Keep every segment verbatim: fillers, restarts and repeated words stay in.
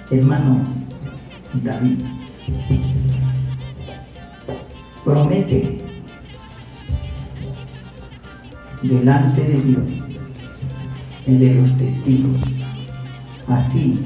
hermano David, promete delante de Dios y de los testigos, así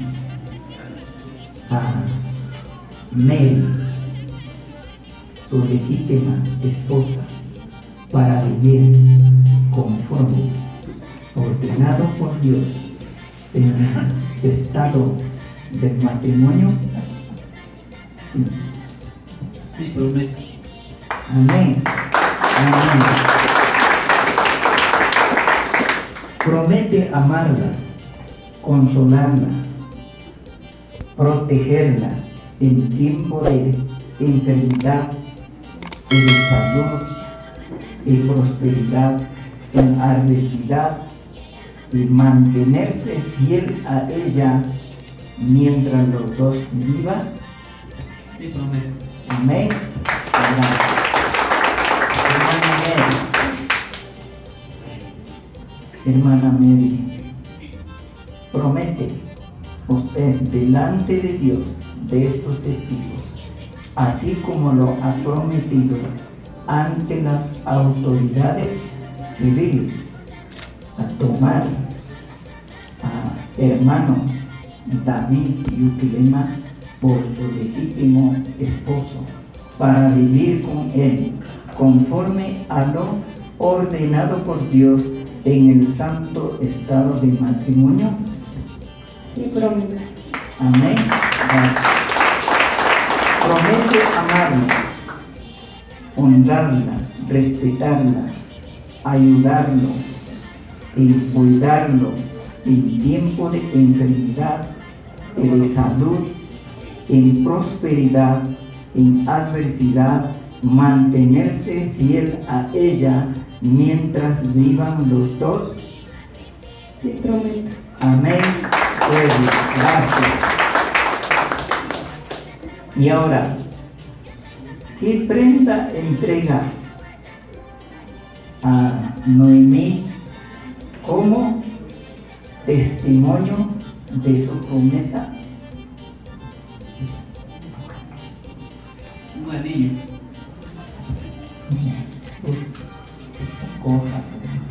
a Mary, su legítima esposa, para vivir conforme ordenado por Dios en el estado del matrimonio. Sí, sí, prometo. Amén. Amén. Promete amarla, consolarla, protegerla en tiempo de enfermedad y de salud y prosperidad en adversidad, y mantenerse fiel a ella mientras los dos vivan. Sí, prometo. Amén. Amén. Hermana Mary, promete usted delante de Dios, de estos testigos, así como lo ha prometido ante las autoridades civiles, a tomar a hermano David Yuquilema por su legítimo esposo, para vivir con él conforme a lo ordenado por Dios en el santo estado de matrimonio. Y prometo. Amén. Promete amarla, honrarla, respetarla, ayudarlo y cuidarlo en tiempo de enfermedad y de salud, en prosperidad, en adversidad, mantenerse fiel a ella mientras vivan los dos. Sí, prometo. Amén. Pues, gracias. Y ahora, ¿qué prenda entrega a Noemí como testimonio de su promesa? Un anillo. Coja.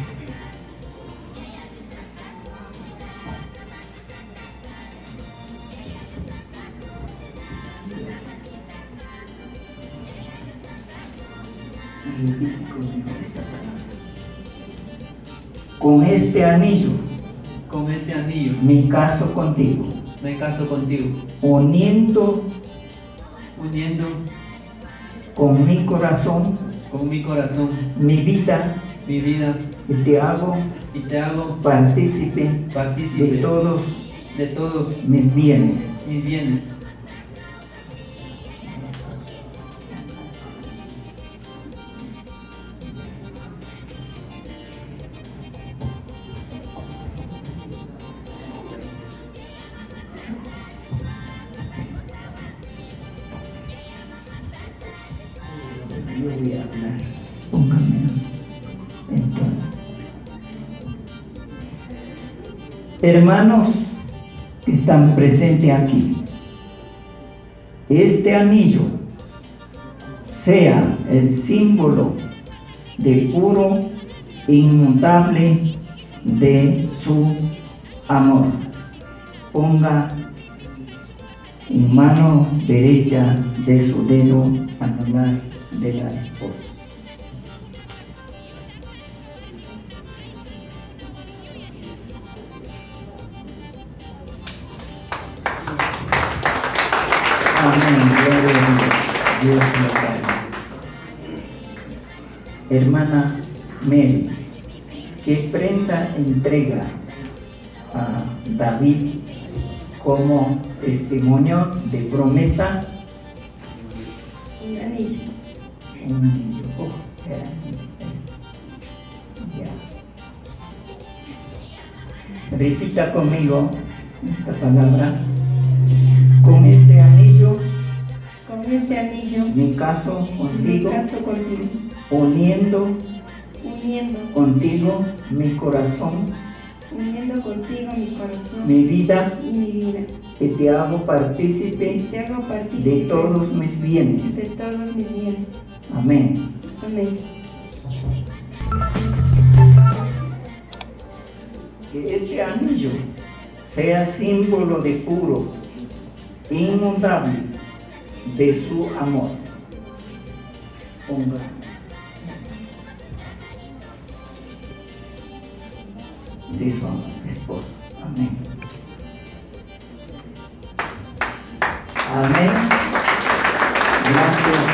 Con este anillo, Con este anillo me caso contigo, me caso contigo, uniendo uniendo con mi corazón, con mi corazón, mi vida, mi vida, y te hago y te hago partícipe partícipe de todos de todos mis bienes. mis bienes. Yo voy a hablar. Póngame entonces. Hermanos que están presentes aquí, este anillo sea el símbolo de puro, inmutable de su amor. Ponga en mano derecha de su dedo anular de la esposa. Amén. Gloria a Dios. Dios lo bendiga. Hermana Mary, ¿qué prenda entrega a David como testimonio de promesa? Un anillo. Un anillo. Oh, espera. Ya. Repita conmigo esta palabra. Con este anillo, Con este anillo, me caso contigo, me caso contigo, uniendo uniendo contigo mi corazón, uniendo contigo mi corazón mi vida, y mi vida. y te hago partícipe Te hago partícipe de todos mis bienes. de todos mis bienes. Amén. Amén. Que este anillo sea símbolo de puro, inmutable, de su amor. Ponga. De su amor, esposo. Amén. Amén. Gracias.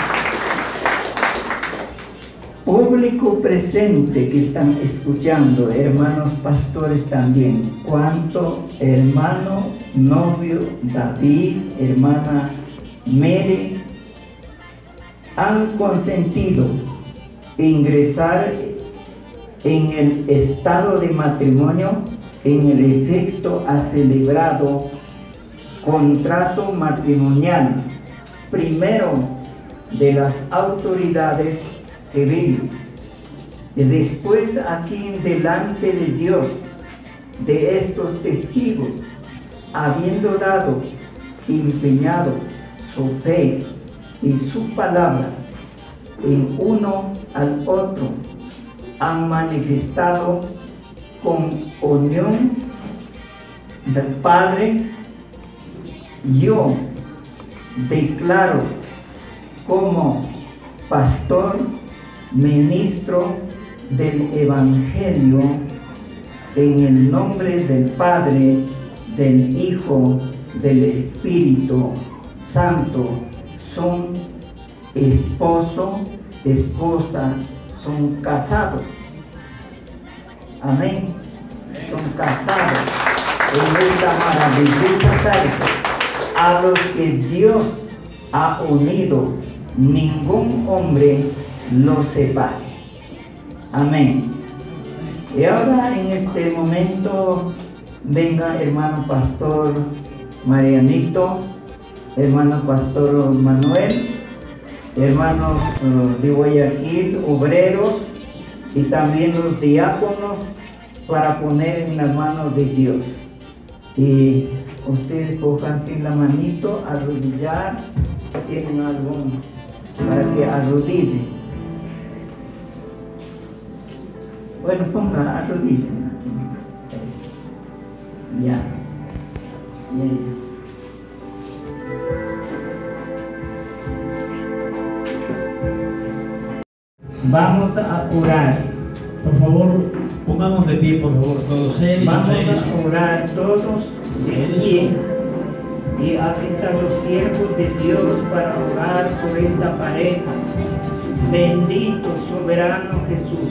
Público presente que están escuchando, hermanos pastores también, cuanto hermano novio David, hermana Mary, han consentido ingresar en el estado de matrimonio, en el efecto ha celebrado contrato matrimonial, primero de las autoridades civiles, y después aquí delante de Dios, de estos testigos, habiendo dado, empeñado su fe y su palabra en uno al otro, han manifestado con unión del Padre. Yo declaro como pastor, ministro del Evangelio, en el nombre del Padre, del Hijo, del Espíritu Santo, son esposo, esposa, son casados. Amén. Son casados en esta maravillosa tarde, a los que Dios ha unido, ningún hombre los separe. Amén. Y ahora en este momento venga hermano pastor Marianito, hermano pastor Manuel, hermanos uh, de Guayaquil, obreros y también los diáconos, para poner en las manos de Dios. Y ustedes cojan sin la manito, arrodillar, tienen algo para que arrodillen. Bueno, ponga, arrodillen. Ya. Bien. Vamos a orar. Por favor, pongamos de pie, por favor, todos ellos. Vamos a orar todos de pie. Y aquí están los siervos de Dios para orar por esta pareja. Bendito, soberano Jesús.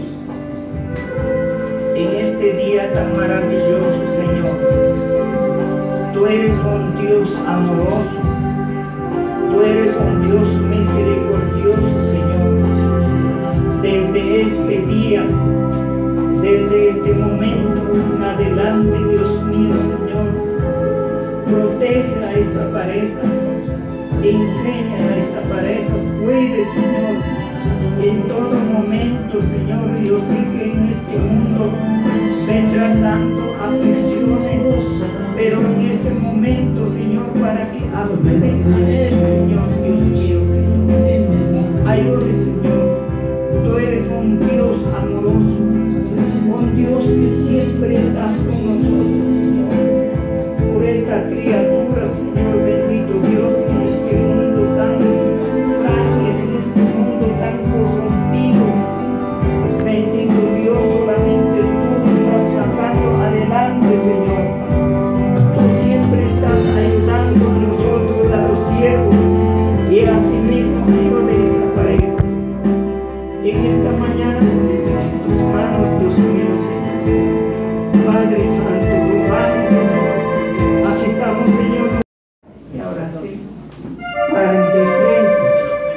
En este día tan maravilloso, Señor, tú eres un Dios amoroso. Tú eres un Dios misericordioso, Señor. Desde este día, desde este momento en adelante, Dios mío, Señor, protege a esta pareja, enseña a esta pareja, cuide, Señor, en todo momento, Señor. Yo sé que en este mundo vendrán tanto aflicciones, pero en ese momento, Señor, para que apelen a Él, Señor, Dios mío, Señor, ayude, Señor. Tú eres un Dios amoroso, un Dios que siempre estás con nosotros, Señor. Por esta criatura, Señor, bendito Dios, en este mundo tan frágil, en este mundo tan corrompido, bendito Dios, solamente tú estás sacando adelante, Señor. Tú siempre estás ayudando a nosotros, a los ciegos, y así mismo ayude esa pareja. En esta mañana ponemos en tus manos, Dios mío, Señor. Padre Santo, gracias, Señor. Aquí estamos, Señor. Y ahora sí, paren de frente.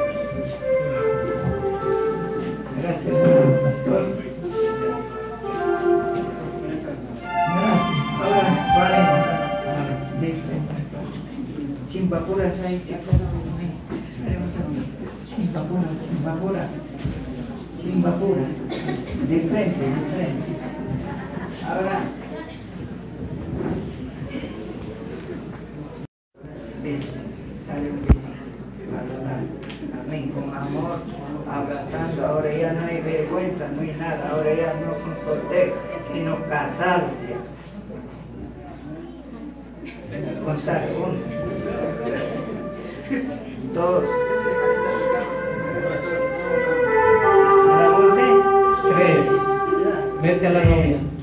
Gracias, hermano pastor. Gracias. Ahora paren de frente. Chimpapura, ahí, Chimpapura, chimpapura. Chimbapura, de frente, de frente. Ahora, veces. Dale un besito. Amén. Con amor, abrazando. Ahora ya no hay vergüenza, no hay nada. Ahora ya no son solteros, sino casados ya. Contar, uno, dos, a la orden, Tres. Bese a la novia.